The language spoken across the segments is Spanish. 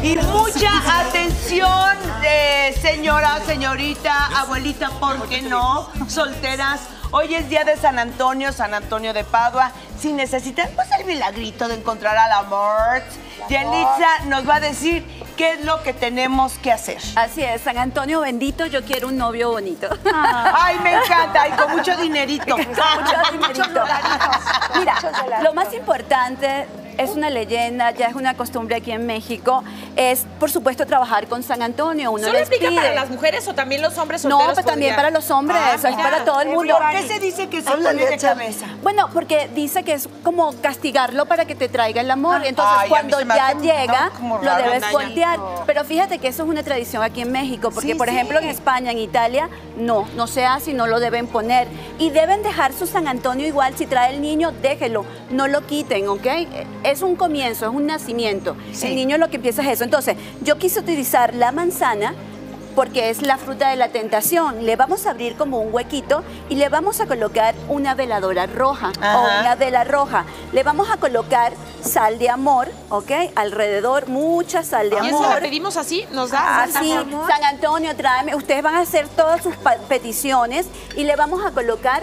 Y mucha atención, señora, señorita, abuelita, ¿por qué no? Solteras. Hoy es día de San Antonio de Padua. Si necesitan pues el milagrito de encontrar al amor, Yelitza nos va a decir qué es lo que tenemos que hacer. Así es, San Antonio bendito, yo quiero un novio bonito. Ay, me encanta, y con mucho dinerito. Mucho dinerito. Mira, lo más importante, es una leyenda, ya es una costumbre aquí en México, es por supuesto trabajar con San Antonio. Uno ¿Solo les aplica pide. para las mujeres o también los hombres solteros? No, pues también para los hombres, es para todo el mundo. ¿Por qué se dice que se pone de cabeza? Bueno, porque dice que es como castigarlo para que te traiga el amor. Entonces, cuando ya llega, lo debes voltear. Pero fíjate que eso es una tradición aquí en México, porque por ejemplo en España, en Italia, no se hace y no lo deben poner. Y deben dejar su San Antonio igual, si trae el niño, déjelo, no lo quiten, ¿ok? Es un comienzo, es un nacimiento. El niño lo que empieza es eso. Entonces, yo quise utilizar la manzana porque es la fruta de la tentación. Le vamos a abrir como un huequito y le vamos a colocar una veladora roja o una vela roja. Le vamos a colocar sal de amor, ¿ok? Alrededor, mucha sal de amor. ¿Y eso la pedimos así? ¿Nos da así? San Antonio, tráeme. Ustedes van a hacer todas sus peticiones y le vamos a colocar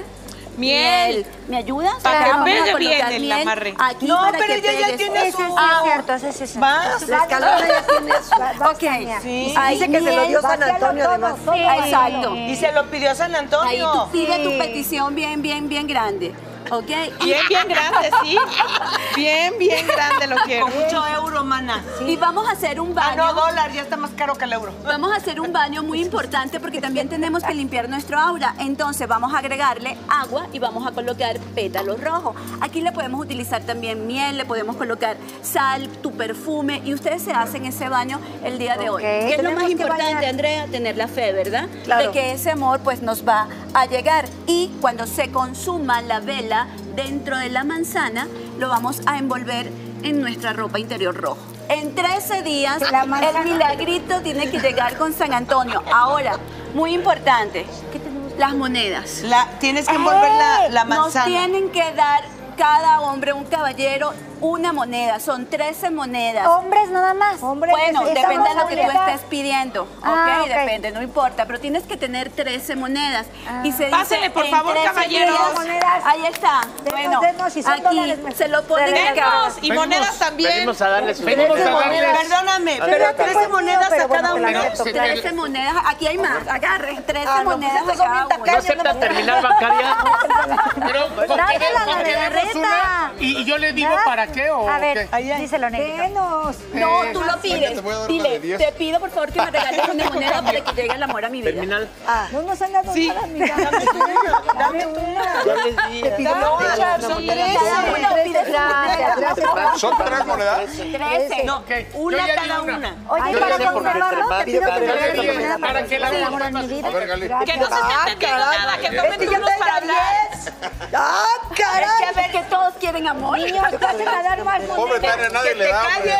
miel. ¿Me ayudas? Para que pegue bien el amarre. Aquí no, para pero que ella ya tiene su... Cierto, ¿Más? La escalona ya tiene su... Ok. Sí. Dice que se lo dio San Antonio además. Exacto. Y se lo pidió San Antonio. Ahí tú pide tu petición bien grande. ¿Ok? Bien grande, sí. Bien grande lo quiero. Con mucho euro, mana. Y vamos a hacer un baño. No, dólar, ya está más caro que el euro. Vamos a hacer un baño muy importante porque también tenemos que limpiar nuestro aura. Entonces vamos a agregarle agua y vamos a colocar pétalos rojos. Aquí le podemos utilizar también miel, le podemos colocar sal, tu perfume y ustedes se hacen ese baño el día de hoy. ¿Qué es lo más importante, Andrea? Tener la fe, ¿verdad? Claro. De que ese amor pues nos va a llegar. Y cuando se consuma la vela dentro de la manzana, lo vamos a envolver en nuestra ropa interior rojo. En 13 días, el milagrito tiene que llegar con San Antonio. Ahora, muy importante, las monedas. Tienes que envolver la manzana. Nos tienen que dar cada hombre, un caballero, una moneda. Son 13 monedas. ¿Hombres nada más? Bueno, depende de lo que tú estés pidiendo. Ok. Depende, no importa. Pero tienes que tener 13 monedas. Y se dice, Pásenle, por favor, 13 caballeros. días, ahí está. Bueno, aquí se lo ponen acá. Y monedas también. Venimos a darles Perdóname, pero 13 monedas a cada uno. 13 monedas. Aquí hay más. Agarre. 13 monedas a cada uno. ¿No acepta terminal bancaria? Pero, Dásela la de la tenemos una reta. y yo le digo para qué o A ver, qué. díselo, Negrito. No, tú lo pides. Dile, te pido por favor que me regales una moneda para que llegue el amor a mi vida. Terminal. No nos han dado nada, amiga. Dame una. Ya les di. Te pido No, que son 13. Gracias. ¿Son 3 monedas? 13. No, una ya di cada una. una. Oye, Yo para ya sé por qué conservarlo, te te pido que matan. me regales una Para moneda para que la el amor a mi vida. A ver, Gali. Que no se está entendiendo nada, que no me turnos para hablar. Es que a ver, Que todos quieren amor. Niños, pasen a dar más Pobre monedas. Tania, nadie le da. hombre.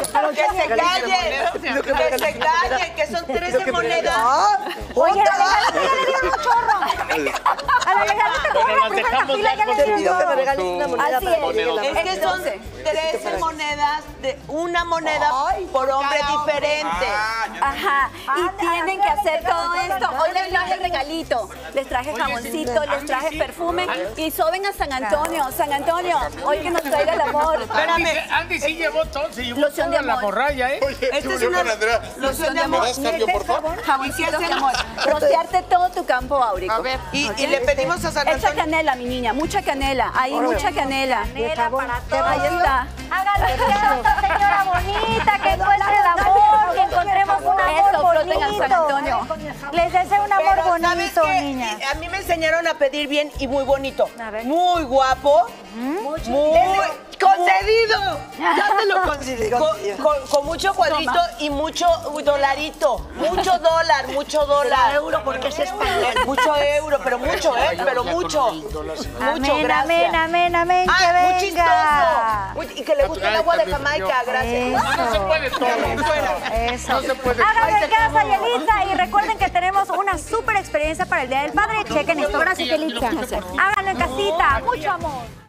Que se callen, que son 13 monedas. Oye, a la Legalita ya le dieron un chorro. A la Legalita como Bueno, una las primera dejamos fila ya ya con le su- dieron chorro. regales una moneda Así para es. que llegue la Es que son 13 monedas de una moneda por hombre diferente. Ajá. Y tienen que hacer todo esto. Hoy les traje regalito. Les traje jamoncito, les traje perfume. Y soben a San Antonio. San Antonio, hoy que nos traiga el amor. Andy sí llevó todo, se llevó Loción de toda la amor. morralla, ¿eh? Esta es Yo una con Andrea. loción de ¿Me amor. das cambio, por favor? Jamoncito de amor. Rociarte todo tu campo áurico. A ver, y le pedimos a San Echa Antonio. canela, mi niña, mucha canela. Ahí, mucha canela. Canela para todos. Ahí está. Háganle caso, señora bonita, que encuentre el amor, que encontremos un Eso, amor floten al San Antonio. bonito. Les deseo un amor Pero, ¿sabes bonito, qué? niñas. A mí me enseñaron a pedir bien y muy bonito. A ver. Muy guapo. Muy concedido. Ya te lo concedí. Con mucho cuadrito y mucho dolarito. Mucho dólar. Euro porque es español. Mucho euro, pero mucho, pero mucho. Mucho, Amén, gracias. amén, que Muy venga. chistoso. Y que le guste el agua de Jamaica, gracias. No se puede todo. Eso. No se puede. Háganle caso a Yelitza y recuerden que tenemos una súper experiencia para el Día del Padre. Chequen esto. Gracias, Yelitza. Háganlo en casita. Mucho amor.